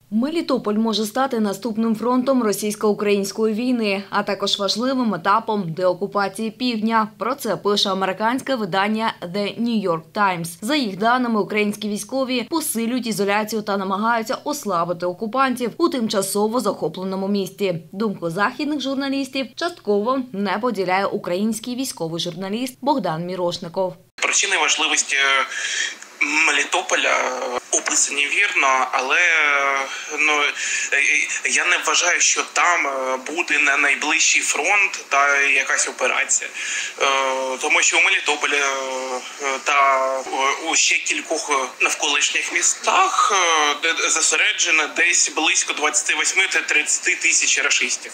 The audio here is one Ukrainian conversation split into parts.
Мелітополь може стати наступним фронтом російсько-української війни, а також важливим етапом деокупації півдня. Про це пише американське видання The New York Times. За їх даними, українські військові посилюють ізоляцію та намагаються ослабити окупантів у тимчасово захопленому місті. Думку західних журналістів частково не поділяє український військовий журналіст Богдан Мірошников. Причини важливості Мелітополя описані вірно, але я не вважаю, що там буде на найближчий фронт та якась операція. Тому що у Мелітополі та у ще кількох навколишніх містах зосереджено десь близько 28-30 тисяч рашистів.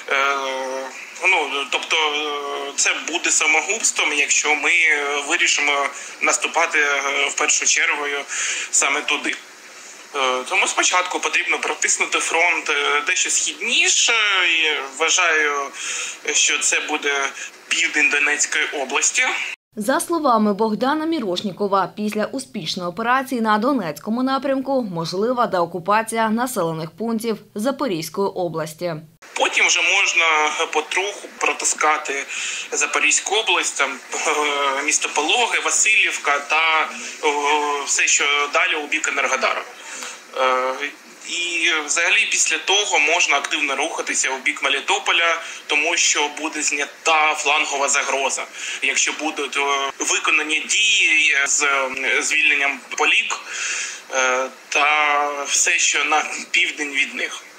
Тобто це буде самогубством, якщо ми вирішимо наступати в першу чергу саме туди. Тому спочатку потрібно протиснути фронт дещо східніше. І вважаю, що це буде південь Донецької області. За словами Богдана Мірошнікова, після успішної операції на Донецькому напрямку можлива деокупація населених пунктів Запорізької області. Потім вже можна потроху протискати Запорізьку область, там, місто Пологи, Васильівка та все, що далі у бік Енергодара. І взагалі після того можна активно рухатися у бік Мелітополя, тому що буде знята флангова загроза. Якщо будуть виконані дії з звільненням Полік та все, що на південь від них.